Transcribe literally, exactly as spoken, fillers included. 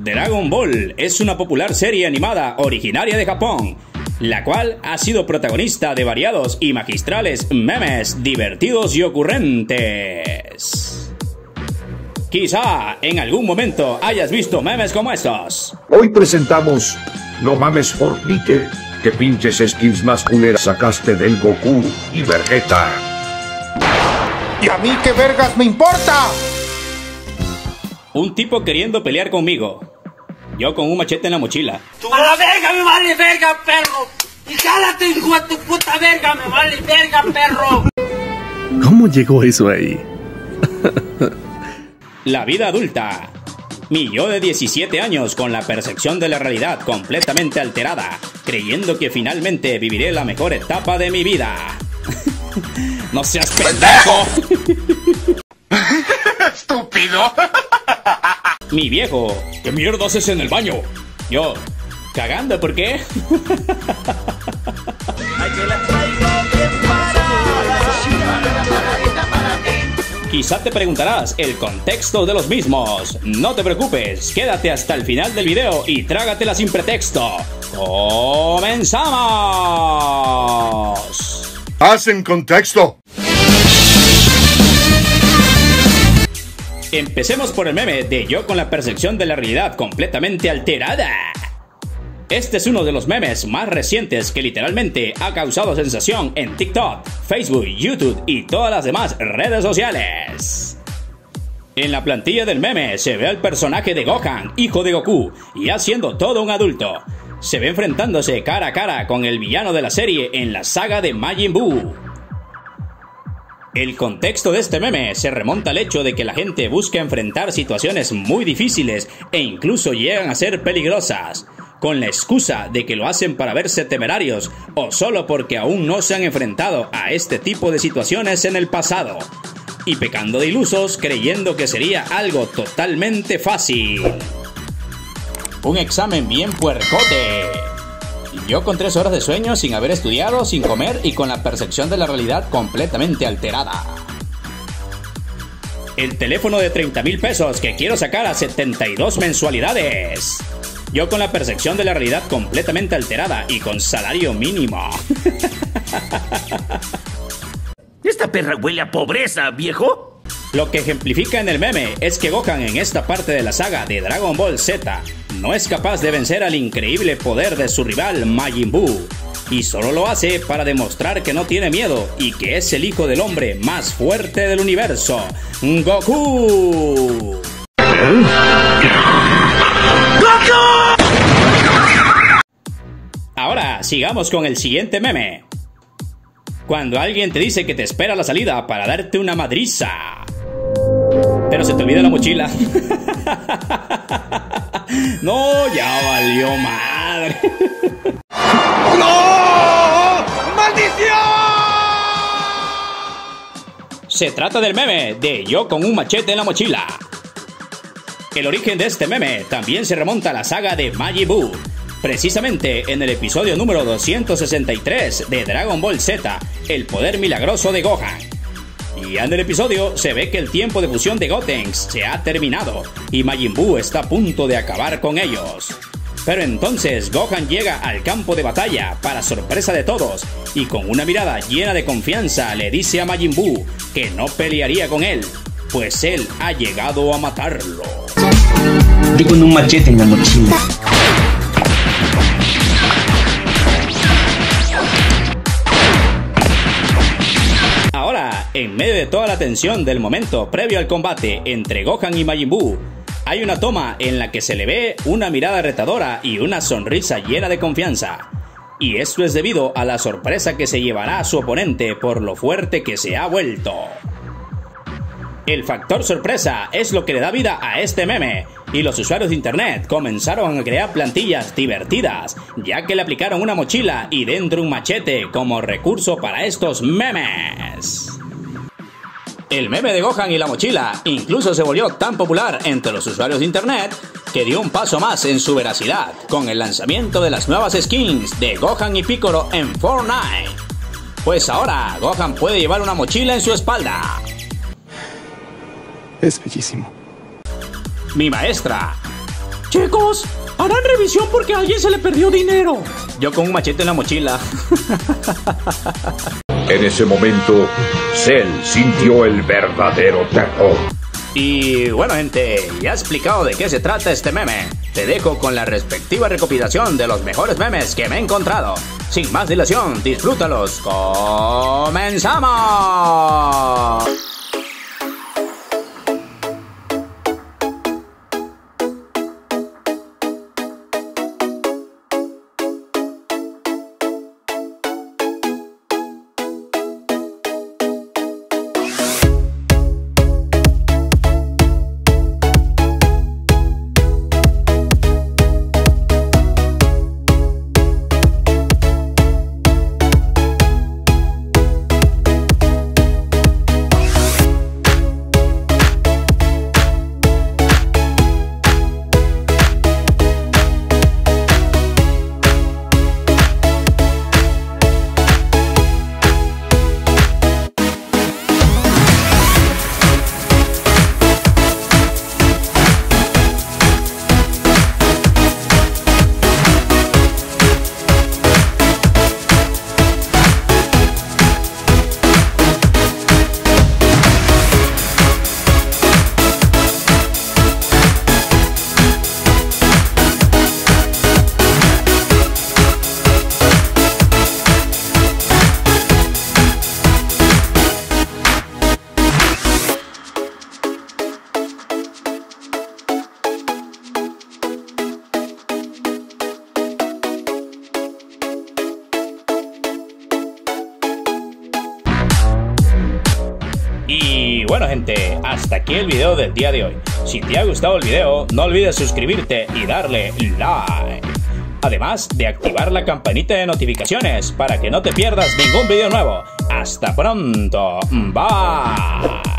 Dragon Ball es una popular serie animada originaria de Japón, la cual ha sido protagonista de variados y magistrales memes divertidos y ocurrentes. Quizá en algún momento hayas visto memes como estos. Hoy presentamos No Mames Fortnite, que pinches skins más culeras sacaste del Goku y Vegeta. ¿Y a mí qué vergas me importa? Un tipo queriendo pelear conmigo. Yo con un machete en la mochila. ¡A la verga, me vale verga, perro! ¡Y jálate, hijo de tu puta verga, me vale verga, perro! ¿Cómo llegó eso ahí? La vida adulta. Mi yo de diecisiete años con la percepción de la realidad completamente alterada, creyendo que finalmente viviré la mejor etapa de mi vida. ¡No seas pendejo! ¡Estúpido! Mi viejo, ¿qué mierda haces en el baño? Yo, cagando, ¿por qué? Quizá te preguntarás el contexto de los mismos. No te preocupes, quédate hasta el final del video y trágatela sin pretexto. ¡Comenzamos! ¡Hacen contexto! Empecemos por el meme de yo con la percepción de la realidad completamente alterada. Este es uno de los memes más recientes que literalmente ha causado sensación en TikTok, Facebook, YouTube y todas las demás redes sociales. En la plantilla del meme se ve al personaje de Gohan, hijo de Goku, ya siendo todo un adulto. Se ve enfrentándose cara a cara con el villano de la serie en la saga de Majin Buu. El contexto de este meme se remonta al hecho de que la gente busca enfrentar situaciones muy difíciles e incluso llegan a ser peligrosas, con la excusa de que lo hacen para verse temerarios o solo porque aún no se han enfrentado a este tipo de situaciones en el pasado, y pecando de ilusos creyendo que sería algo totalmente fácil. Un examen bien puercote. Yo con tres horas de sueño, sin haber estudiado, sin comer y con la percepción de la realidad completamente alterada. El teléfono de treinta mil pesos que quiero sacar a setenta y dos mensualidades. Yo con la percepción de la realidad completamente alterada y con salario mínimo. Esta perra huele a pobreza, viejo. Lo que ejemplifica en el meme es que Gohan en esta parte de la saga de Dragon Ball Z no es capaz de vencer al increíble poder de su rival Majin Buu, y solo lo hace para demostrar que no tiene miedo y que es el hijo del hombre más fuerte del universo, Goku. Ahora sigamos con el siguiente meme. Cuando alguien te dice que te espera a la salida para darte una madriza, pero se te olvida la mochila. No, ya valió madre. ¡No! ¡Maldición! Se trata del meme de yo con un machete en la mochila. El origen de este meme también se remonta a la saga de Majin Buu, precisamente en el episodio número doscientos sesenta y tres de Dragon Ball Z, el poder milagroso de Gohan. Y en el episodio se ve que el tiempo de fusión de Gotenks se ha terminado y Majin Buu está a punto de acabar con ellos. Pero entonces Gohan llega al campo de batalla para sorpresa de todos y con una mirada llena de confianza le dice a Majin Buu que no pelearía con él, pues él ha llegado a matarlo. Yo con un machete en la mochila. Ahora, en medio de toda la tensión del momento previo al combate entre Gohan y Majin Buu, hay una toma en la que se le ve una mirada retadora y una sonrisa llena de confianza. Y esto es debido a la sorpresa que se llevará a su oponente por lo fuerte que se ha vuelto. El factor sorpresa es lo que le da vida a este meme, y los usuarios de internet comenzaron a crear plantillas divertidas, ya que le aplicaron una mochila y dentro un machete como recurso para estos memes. El meme de Gohan y la mochila incluso se volvió tan popular entre los usuarios de internet que dio un paso más en su veracidad con el lanzamiento de las nuevas skins de Gohan y Piccolo en Fortnite. Pues ahora Gohan puede llevar una mochila en su espalda. Es bellísimo. Mi maestra. Chicos, harán revisión porque a alguien se le perdió dinero. Yo con un machete en la mochila. En ese momento, Cell sintió el verdadero terror. Y bueno, gente, ya he explicado de qué se trata este meme. Te dejo con la respectiva recopilación de los mejores memes que me he encontrado. Sin más dilación, disfrútalos. ¡Comenzamos! Y bueno, gente, hasta aquí el video del día de hoy. Si te ha gustado el video, no olvides suscribirte y darle like. Además de activar la campanita de notificaciones para que no te pierdas ningún video nuevo. Hasta pronto. Bye.